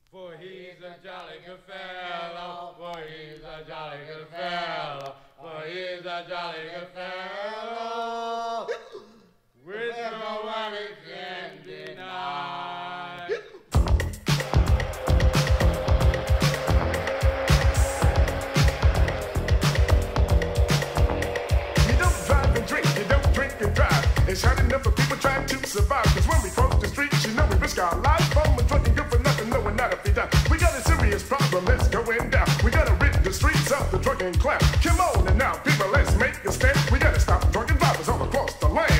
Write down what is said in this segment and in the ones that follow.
For he's a jolly good fellow, for he's a jolly good fellow, for he's a jolly good fellow, which nobody can deny. You don't drive and drink, you don't drink and drive. It's hard enough for people trying to survive. Cause when we cross the streets, you know we risk our lives. From a drunken good for nothing, no, we're not if we die. We got a serious problem that's going down. We gotta rid the streets of the drunken clown. Come on and now, people, let's make a stand. We gotta stop drunken drivers all across the land.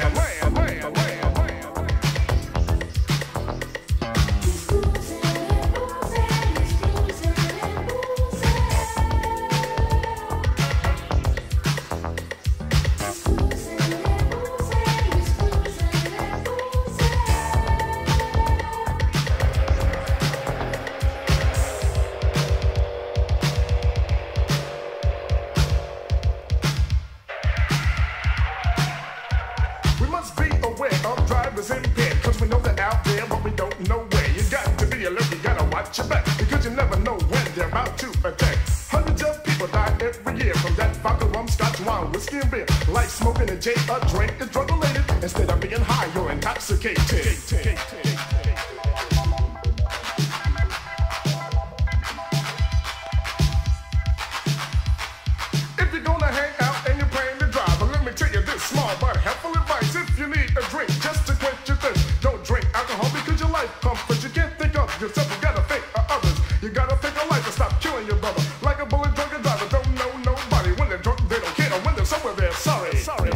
Impaired, cause we know they're out there, but we don't know where. You got to be alert, you gotta watch your back, because you never know when they're about to attack. Hundreds of people die every year from that vodka, rum, scotch, wine, whiskey, and beer. Like smoking a J, a drink is drug related. Instead of being high, you're intoxicated. If you're gonna hang out and you're playing the driver, let me tell you this small but helpful advice. If you need a drink just to quench your thirst, don't drink alcohol because your life comforts. You can't think of yourself, you gotta think of others. You gotta think of life and stop killing your brother. Like a bullet drunken driver, don't know nobody. When they're drunk, they don't care. When they're somewhere, they're sorry.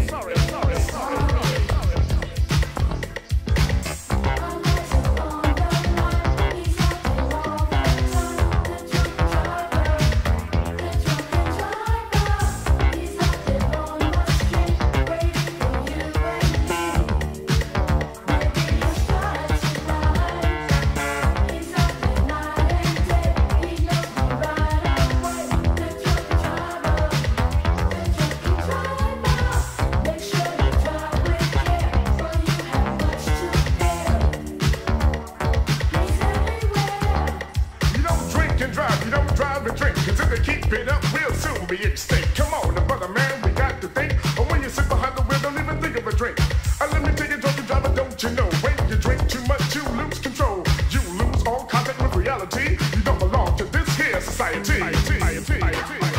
Keep it up, we'll soon be extinct. Come on, brother man, we got to think. Or when you sit behind the wheel, don't even think of a drink. Let me tell you, drunken driver, don't you know? When you drink too much, you lose control. You lose all contact with reality. You don't belong to this here society.